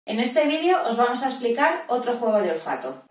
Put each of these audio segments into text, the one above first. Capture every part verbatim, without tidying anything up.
En este vídeo os vamos a explicar otro juego de olfato.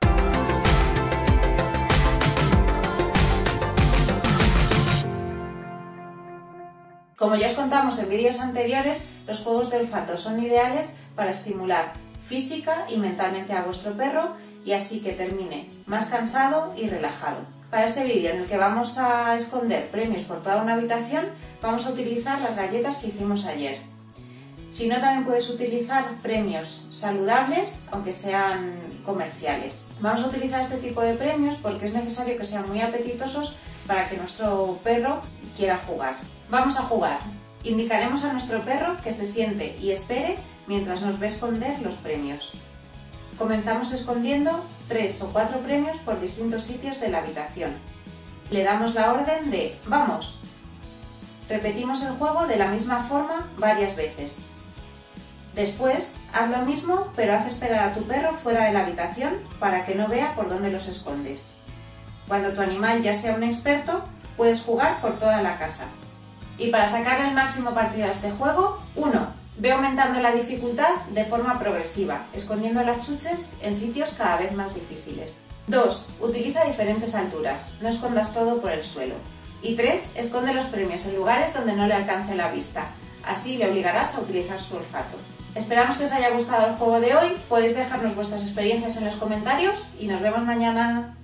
Como ya os contamos en vídeos anteriores, los juegos de olfato son ideales para estimular física y mentalmente a vuestro perro y así que termine más cansado y relajado. Para este vídeo, en el que vamos a esconder premios por toda una habitación, vamos a utilizar las galletas que hicimos ayer. Si no, también puedes utilizar premios saludables, aunque sean comerciales. Vamos a utilizar este tipo de premios porque es necesario que sean muy apetitosos para que nuestro perro quiera jugar. Vamos a jugar. Indicaremos a nuestro perro que se siente y espere mientras nos ve esconder los premios. Comenzamos escondiendo tres o cuatro premios por distintos sitios de la habitación. Le damos la orden de ¡vamos! Repetimos el juego de la misma forma varias veces. Después, haz lo mismo, pero haz esperar a tu perro fuera de la habitación para que no vea por dónde los escondes. Cuando tu animal ya sea un experto, puedes jugar por toda la casa. Y para sacarle el máximo partido a este juego, uno. Ve aumentando la dificultad de forma progresiva, escondiendo las chuches en sitios cada vez más difíciles. dos. Utiliza diferentes alturas, no escondas todo por el suelo. Y tres. Esconde los premios en lugares donde no le alcance la vista, así le obligarás a utilizar su olfato. Esperamos que os haya gustado el juego de hoy, podéis dejarnos vuestras experiencias en los comentarios y nos vemos mañana.